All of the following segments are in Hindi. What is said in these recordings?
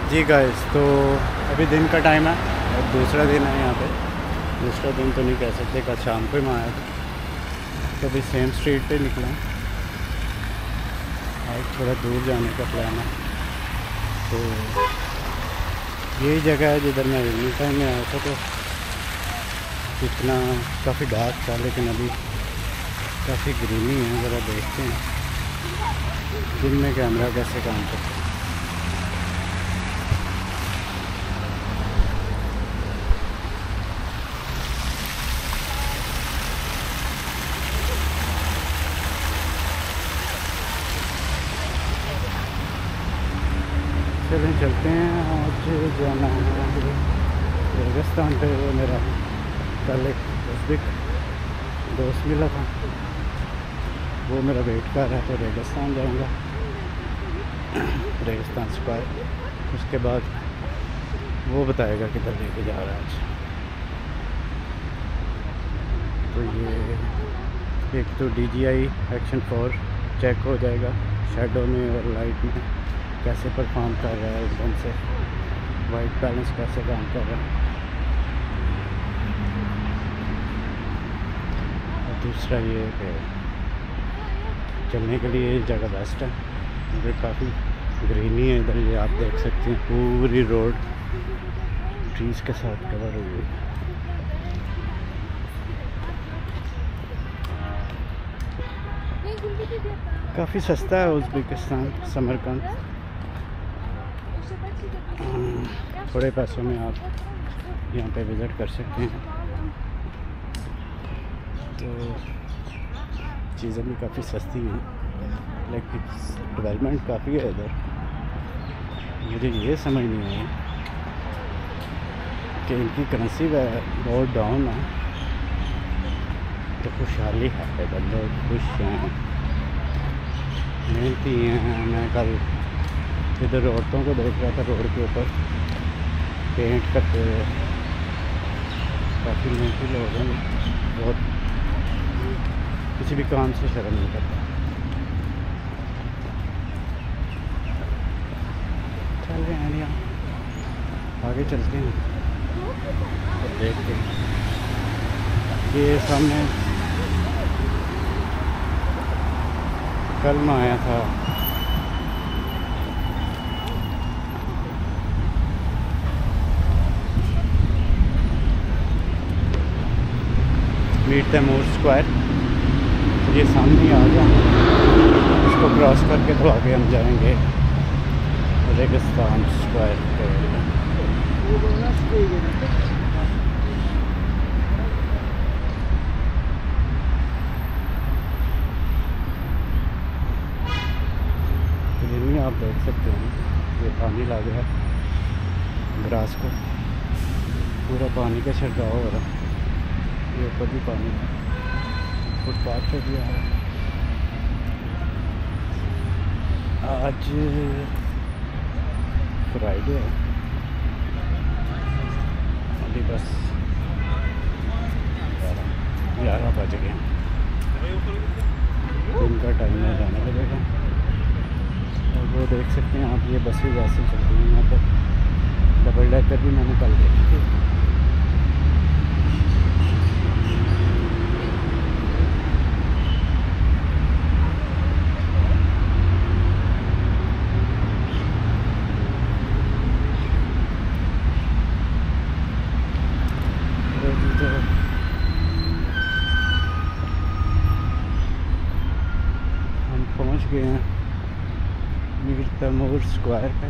जी गाइस, तो अभी दिन का टाइम है और दूसरा दिन है यहाँ पे। दूसरा दिन तो नहीं कह सकते, कल शाम को ही मैं आया था। तो अभी सेम स्ट्रीट पे निकला हूँ। आज थोड़ा दूर जाने का प्लान है। तो यही जगह है जिधर मैं इवनिंग टाइम में आया था। तो इतना काफ़ी डार्क था, लेकिन अभी काफ़ी ग्रीनी है। ज़रा देखते हैं दिन में कैमरा कैसे काम करता है। चलें चलते हैं। आज जाना है रेगिस्तान पे। वो मेरा कल एक दोस्त मिला था, वो मेरा वेट कर रहा है। तो रेगिस्तान जाऊंगा, रेगिस्तान स्क्वायर। उसके बाद वो बताएगा किधर लेके जा रहा है आज। तो ये एक तो DJI एक्शन 4 चेक हो जाएगा शेडो में और लाइट में कैसे परफॉर्म कर रहा है, एकदम से वाइट बैलेंस कैसे काम कर रहा है। और दूसरा ये कि चलने के लिए ये जगह बेस्ट है, क्योंकि काफ़ी ग्रीनी है इधर। ये आप देख सकते हैं पूरी रोड ट्रीज़ के साथ कवर हुई है। काफ़ी सस्ता है उज़्बेकिस्तान, समरकंद। थोड़े पैसों में आप यहाँ पे विज़िट कर सकते हैं। तो चीज़ें भी काफ़ी सस्ती हैं, लेकिन डेवलपमेंट काफ़ी है इधर। मुझे ये समझ नहीं आई कि इनकी करेंसी बहुत डाउन है तो खुशहाली है इधर, लोग खुश हैं, मेहनती हैं। मैं कल इधर औरतों को देख रहा था रोड के ऊपर पेंट करते हुए। काफ़ी मेहनती लोग हैं, बहुत किसी भी काम से शर्म नहीं करता। चल रहे हैं यहाँ, आगे चलते हैं और देखते हैं। ये सामने कल मैं आया था, मीट तैमूर स्क्वायर। ये सामने ही आ गया, इसको क्रॉस करके तो आगे हम जाएंगे रेगिस्तान स्क्वायर के एरिया। आप देख सकते हैं ये पानी लग रहा है ग्रास को, पूरा पानी का छिड़काव हो रहा है। ये ऊपर भी पानी फुटपाथ पे भी आ रहा है। आज फ्राइडे है, अभी बस 11 बज गए। दिन का टाइम है, जाने लगेगा। और वो देख सकते हैं आप, ये बसें वैसे चलती हैं यहाँ पर। डबल डेकर भी मैंने कल देखी थी। तो हम पहुँच गए हैं मीर तैमूर स्क्वायर पे।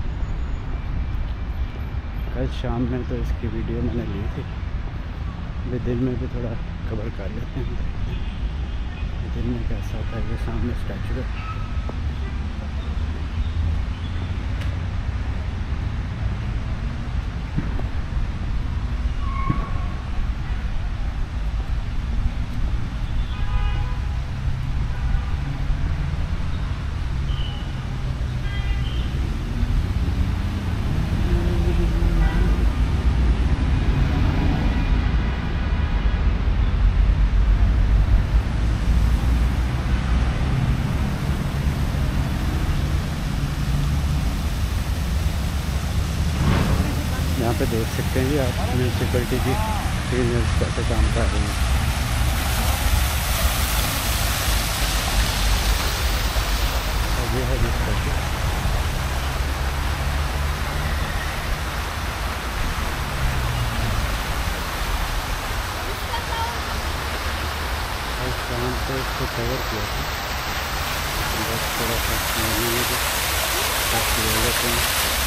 कल शाम में तो इसकी वीडियो मैंने ली थी, अभी दिन में भी थोड़ा कवर कर लेते हैं। दिन में कैसा होता है। ये सामने स्टैचू है। यहाँ पे देख सकते हैं जी आप म्यूनसिपलिटी की क्लीनर्स कैसे काम कर रही हैं। ये है जिस तरह शाम को इसको कवर किया था, बस थोड़ा सा आपको ले लेते हैं।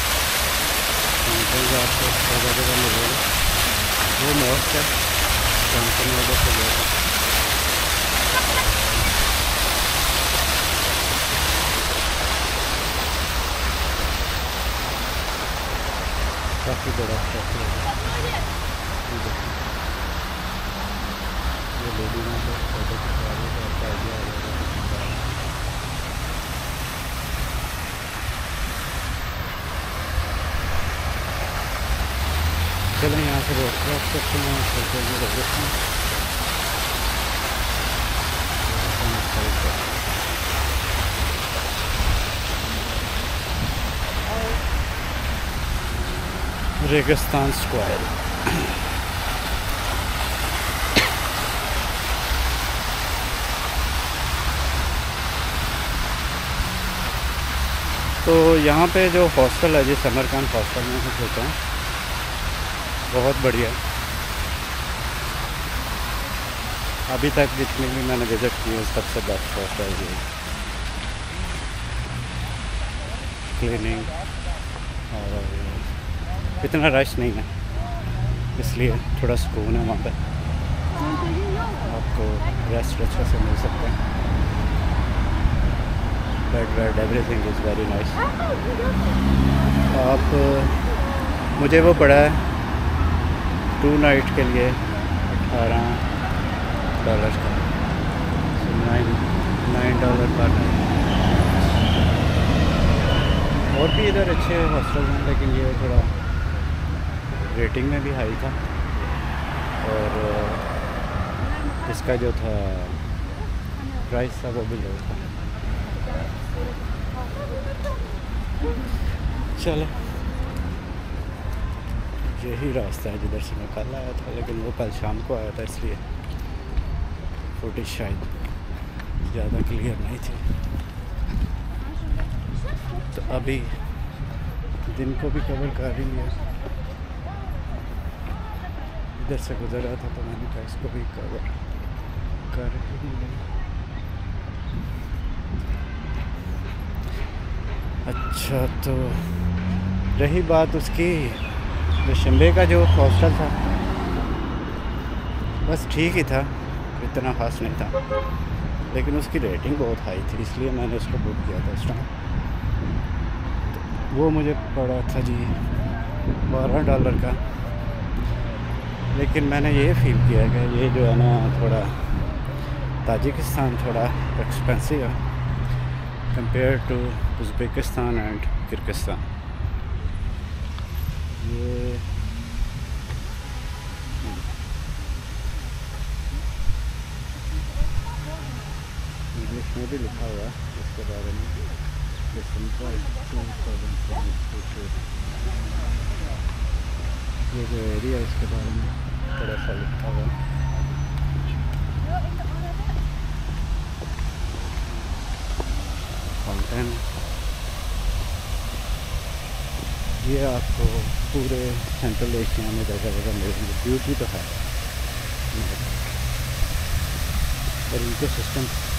आपको जगह जगह मिलेगा वो मॉस्ट है जॉनसन वाले से गया था। काफ़ी बड़ा स्टैचू है ये लेडी में तो फोटो खिंचवाने का आपका आइडिया आ जाएगा। चलें यहाँ से रोड क्रॉस करते हैं, चलते हैं रेगिस्तान। रेगिस्तान स्क्वायर तो यहाँ पे जो हॉस्टल है जी समरकांत हॉस्टल में कुछ होता है, बहुत बढ़िया। अभी तक जितनी भी मैंने विज़िट की है सबसे बेस्ट हॉस्टल है। क्लीनिंग और इतना रश नहीं है, इसलिए थोड़ा सुकून है वहाँ पे, आपको रेस्ट अच्छे से मिल सकते हैं। Bed everything is very nice. आप मुझे वो पड़ा है 2 नाइट के लिए $18 का, $9 पर नाइट। और भी इधर अच्छे हॉस्टल हैं, लेकिन ये थोड़ा रेटिंग में भी हाई था और इसका जो था प्राइस था वो भी लो था। चलो यही रास्ता है जिधर से मैं कल आया था, लेकिन वो कल शाम को आया था इसलिए फुटेज शायद ज़्यादा क्लियर नहीं थी। तो अभी दिन को भी कवर कर ही लिया, इधर से गुजर रहा था तो मैंने कहा इसको भी कवर कर ही लिया। अच्छा, तो रही बात उसकी शंबे का जो हॉस्टल था, बस ठीक ही था, इतना ख़ास नहीं था, लेकिन उसकी रेटिंग बहुत हाई थी इसलिए मैंने उसको बुक किया था उस टाइम। तो वो मुझे पड़ा था जी $12 का, लेकिन मैंने ये फ़ील किया कि ये जो है ना थोड़ा ताजिकिस्तान थोड़ा एक्सपेंसिव है compare to Uzbekistan and Kyrgyzstan. ये इंग्लिश में भी लिखा हुआ है इसके बारे में, ये जो एरिया है इसके बारे में थोड़ा सा लिखा हुआ है। फाउंटेन ये आपको पूरे सेंट्रल एशिया में जगह जगह मिलेंगे। ब्यूटी तो है और इनके सिस्टम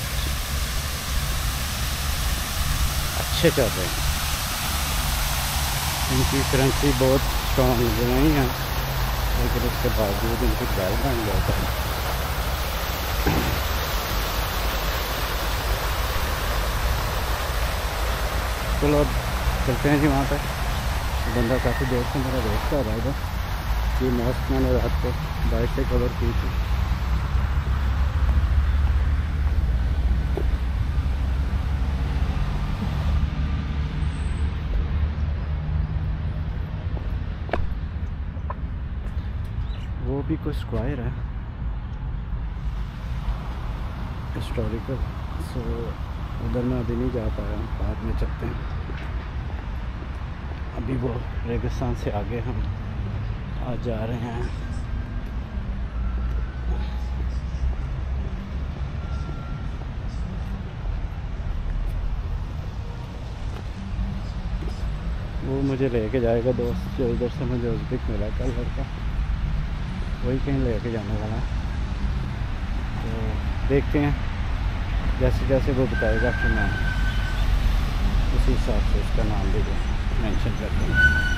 अच्छे चल रहे हैं। इनकी करेंसी बहुत स्ट्रॉन्ग नहीं है, लेकिन उसके बावजूद इनकी वैल्यू बन जाता है। चलो अब चलते हैं जी वहाँ पर। बंदा काफ़ी देर से मेरा वेट कर रहा है इधर। ये मॉस्क मैंने रात को बाइक से कवर की थी। वो भी कुछ स्क्वायर है हिस्टोरिकल, सो उधर मैं अभी नहीं जा पाया हूँ, बाद में चलते हैं। अभी वो रेगिस्तान से आगे हम आज जा रहे हैं। वो मुझे लेके जाएगा दोस्त जो इधर से मुझे उज़्बेक मिला कल लड़का, वही कहीं लेके जाने वाला है। तो देखते हैं, जैसे जैसे वो बताएगा फिर मैं उसी हिसाब से उसका नाम भी मेंशन कर दूँगा।